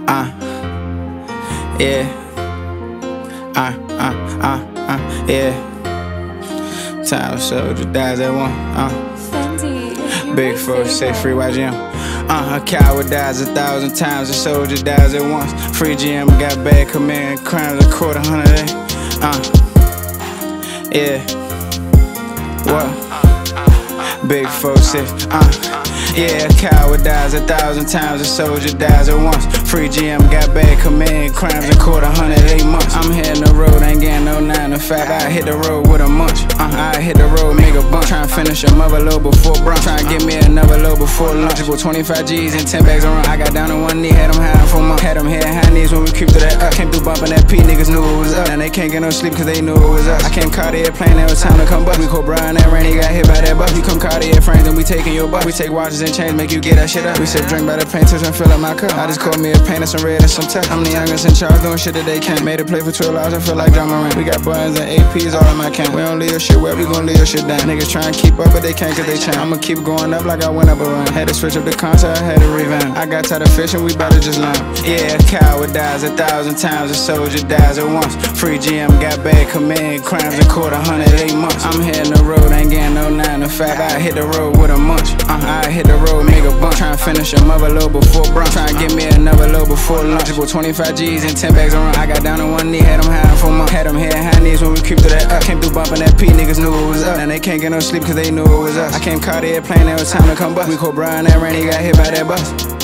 Yeah. Yeah. Time soldier dies at one. Big folks say free YGM. A coward dies 1,000 times, a soldier dies at once. Free GM got bad command crimes, a quarter hundred. Yeah. What? Big folks say, yeah, a coward dies 1,000 times, a soldier dies at once. Free GM got bad command crimes, a quarter hundred 8 months. I'm hitting the road, ain't getting no 9 to 5. I hit the road with a munch. I hit the road, make a bunch. Tryna finish a mother load before brunch. Tryna get me another load before lunch. Put 25 G's and 10 bags around. I got down on one knee, had them high for months. Had them head high knees when we creep through that up. Came through bumping that P, niggas knew it was up. And they can't get no sleep cause they knew it was us. I came Cartier plane, it was time to come bust. We caught Brian that rain, he got hit by that bus. You come Cartier frames and we taking your butt. We take watches and chains, make you get that shit up. We sip drink by the paint, touch and fill up my cup. I just called me a paint and some red and some touch. I'm the youngest in charge, doing shit that they can't. Made a play for 12 hours, I feel like John Moran. We got buttons and APs all in my camp. We don't leave your shit where we gon' leave your shit down. Niggas tryna keep up, but they can't cause they change. I'ma keep going up like I went up a run. Had to switch up the concept, I had to revamp. I got tired of fishing, we bout to just land. Yeah, a coward dies 1,000 times, a soldier dies at once. Free GM got bad command crimes, a quarter hundred 8 months. I'm hitting the road, ain't getting no 9 to 5. I hit the road with a munch. I hit the road, make a bunch. Tryna finish a mother load before brunch. Tryna get me another load before lunch. Put 25 G's and 10 bags around. I got down on one knee, had them high for months. Had them head high knees when we creep through that up. Came through bumping that P, niggas knew it was up. And they can't get no sleep cause they knew it was us. I came Cartier plane, it was time to come bust. We caught Brian that rain, he got hit by that bus.